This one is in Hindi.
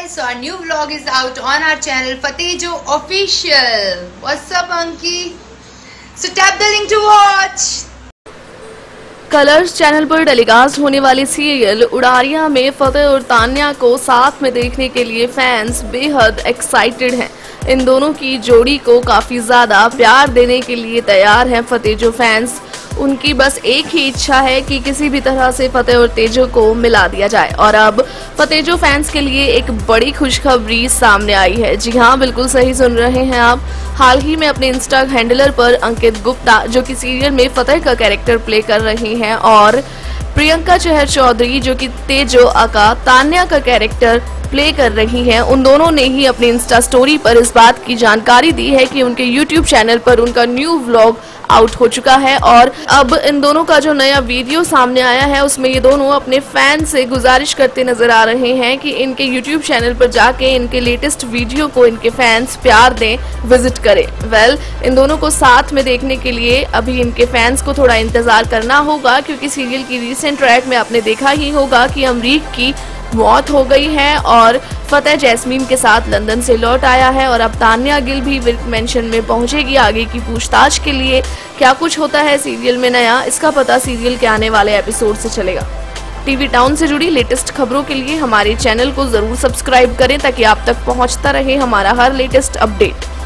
guys, so our new vlog is out on our channel Fatejo Official. What's up Anki? So tap the link to watch. Colors channel पर टेलीकास्ट होने वाली सीरियल उड़ारियां में फतेह और तान्या को साथ में देखने के लिए फैंस बेहद एक्साइटेड हैं। इन दोनों की जोड़ी को काफी ज्यादा प्यार देने के लिए तैयार हैं फतेजो फैंस। उनकी बस एक ही इच्छा है कि किसी भी तरह से फतेह और तेजो को मिला दिया जाए। और अब फतेजो फैंस के लिए एक बड़ी खुशखबरी सामने आई है। जी हाँ, बिल्कुल सही सुन रहे हैं आप। हाल ही में अपने इंस्टा हैंडलर पर अंकित गुप्ता, जो कि सीरियल में फतेह का कैरेक्टर प्ले कर रही हैं, और प्रियंका चहर चौधरी, जो कि तेजो अका तान्या का कैरेक्टर प्ले कर रही हैं, उन दोनों ने ही अपनी इंस्टा स्टोरी पर इस बात की जानकारी दी है कि उनके यूट्यूब चैनल पर उनका न्यू व्लॉग आउट हो चुका है। और अब इन दोनों का जो नया वीडियो सामने आया है, उसमें ये दोनों अपने फैन से गुजारिश करते नजर आ रहे हैं कि इनके यूट्यूब चैनल पर जाके इनके लेटेस्ट वीडियो को इनके फैंस प्यार दें, विजिट करें। इन दोनों को साथ में देखने के लिए अभी इनके फैंस को थोड़ा इंतजार करना होगा, क्योंकि सीरियल की रिसेंट ट्रैक में आपने देखा ही होगा कि अमरीक की मौत हो गई है और फतेह जैस्मीन के साथ लंदन से लौट आया है। और अब तान्या गिल भी मेंशन में पहुंचेगी आगे की पूछताछ के लिए। क्या कुछ होता है सीरियल में नया, इसका पता सीरियल के आने वाले एपिसोड से चलेगा। टीवी टाउन से जुड़ी लेटेस्ट खबरों के लिए हमारे चैनल को जरूर सब्सक्राइब करें, ताकि आप तक पहुंचता रहे हमारा हर लेटेस्ट अपडेट।